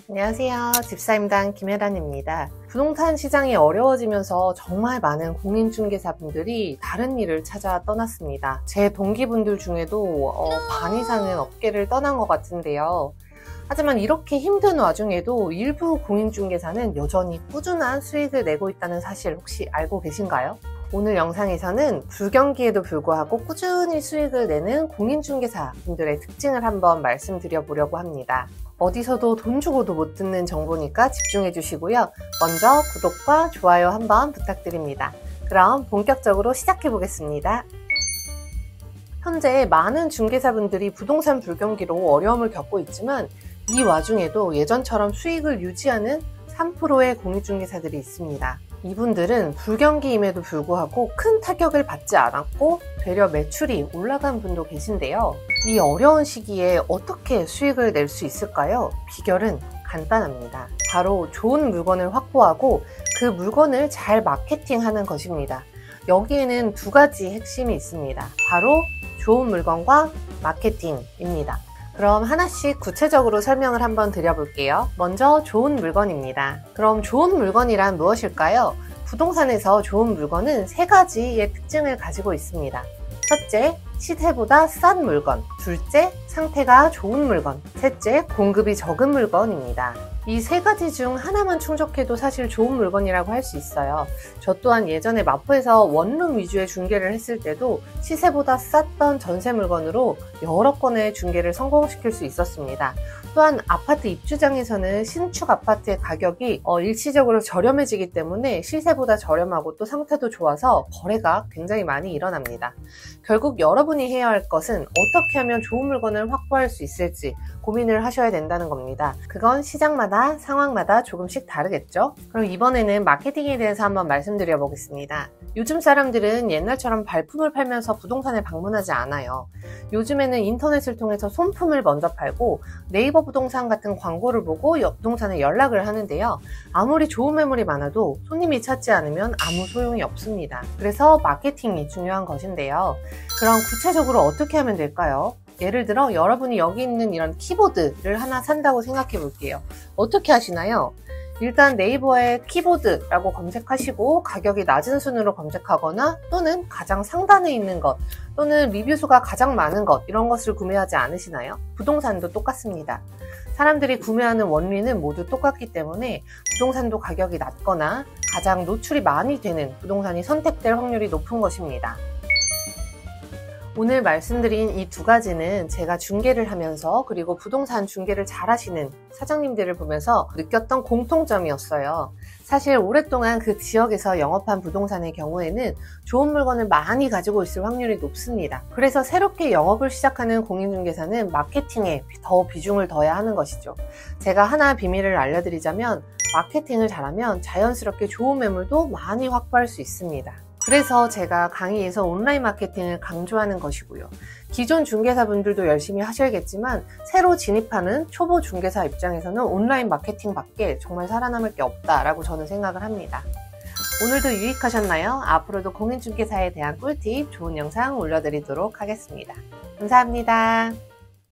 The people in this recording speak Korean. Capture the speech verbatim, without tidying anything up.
안녕하세요. 집사임당 김혜란입니다. 부동산 시장이 어려워지면서 정말 많은 공인중개사분들이 다른 일을 찾아 떠났습니다. 제 동기분들 중에도 어, 반 이상은 업계를 떠난 것 같은데요. 하지만 이렇게 힘든 와중에도 일부 공인중개사는 여전히 꾸준한 수익을 내고 있다는 사실 혹시 알고 계신가요? 오늘 영상에서는 불경기에도 불구하고 꾸준히 수익을 내는 공인중개사 분들의 특징을 한번 말씀드려 보려고 합니다. 어디서도 돈 주고도 못 듣는 정보니까 집중해 주시고요. 먼저 구독과 좋아요 한번 부탁드립니다. 그럼 본격적으로 시작해 보겠습니다. 현재 많은 중개사분들이 부동산 불경기로 어려움을 겪고 있지만 이 와중에도 예전처럼 수익을 유지하는 삼 퍼센트의 공인중개사들이 있습니다. 이분들은 불경기임에도 불구하고 큰 타격을 받지 않았고 되려 매출이 올라간 분도 계신데요. 이 어려운 시기에 어떻게 수익을 낼 수 있을까요? 비결은 간단합니다. 바로 좋은 물건을 확보하고 그 물건을 잘 마케팅하는 것입니다. 여기에는 두 가지 핵심이 있습니다. 바로 좋은 물건과 마케팅입니다. 그럼 하나씩 구체적으로 설명을 한번 드려볼게요. 먼저 좋은 물건입니다. 그럼 좋은 물건이란 무엇일까요? 부동산에서 좋은 물건은 세 가지의 특징을 가지고 있습니다. 첫째, 시세보다 싼 물건. 둘째, 상태가 좋은 물건. 셋째, 공급이 적은 물건입니다. 이 세 가지 중 하나만 충족해도 사실 좋은 물건이라고 할 수 있어요. 저 또한 예전에 마포에서 원룸 위주의 중개를 했을 때도 시세보다 쌌던 전세 물건으로 여러 건의 중개를 성공시킬 수 있었습니다. 또한 아파트 입주장에서는 신축 아파트의 가격이 일시적으로 저렴해지기 때문에 시세보다 저렴하고 또 상태도 좋아서 거래가 굉장히 많이 일어납니다. 결국 여러분이 해야 할 것은 어떻게 하면 좋은 물건을 확보할 수 있을지 고민을 하셔야 된다는 겁니다. 그건 시장마다 상황마다 조금씩 다르겠죠? 그럼 이번에는 마케팅에 대해서 한번 말씀드려 보겠습니다. 요즘 사람들은 옛날처럼 발품을 팔면서 부동산에 방문하지 않아요. 요즘에는 인터넷을 통해서 손품을 먼저 팔고 네이버 부동산 같은 광고를 보고 부동산에 연락을 하는데요. 아무리 좋은 매물이 많아도 손님이 찾지 않으면 아무 소용이 없습니다. 그래서 마케팅이 중요한 것인데요. 그럼 구체적으로 어떻게 하면 될까요? 예를 들어 여러분이 여기 있는 이런 키보드를 하나 산다고 생각해 볼게요. 어떻게 하시나요? 일단 네이버에 키보드라고 검색하시고 가격이 낮은 순으로 검색하거나 또는 가장 상단에 있는 것 또는 리뷰수가 가장 많은 것 이런 것을 구매하지 않으시나요? 부동산도 똑같습니다. 사람들이 구매하는 원리는 모두 똑같기 때문에 부동산도 가격이 낮거나 가장 노출이 많이 되는 부동산이 선택될 확률이 높은 것입니다. 오늘 말씀드린 이 두 가지는 제가 중개를 하면서 그리고 부동산 중개를 잘 하시는 사장님들을 보면서 느꼈던 공통점이었어요. 사실 오랫동안 그 지역에서 영업한 부동산의 경우에는 좋은 물건을 많이 가지고 있을 확률이 높습니다. 그래서 새롭게 영업을 시작하는 공인중개사는 마케팅에 더 비중을 둬야 하는 것이죠. 제가 하나 비밀을 알려드리자면 마케팅을 잘하면 자연스럽게 좋은 매물도 많이 확보할 수 있습니다. 그래서 제가 강의에서 온라인 마케팅을 강조하는 것이고요. 기존 중개사분들도 열심히 하셔야겠지만 새로 진입하는 초보 중개사 입장에서는 온라인 마케팅밖에 정말 살아남을 게 없다라고 저는 생각을 합니다. 오늘도 유익하셨나요? 앞으로도 공인중개사에 대한 꿀팁 좋은 영상 올려드리도록 하겠습니다. 감사합니다.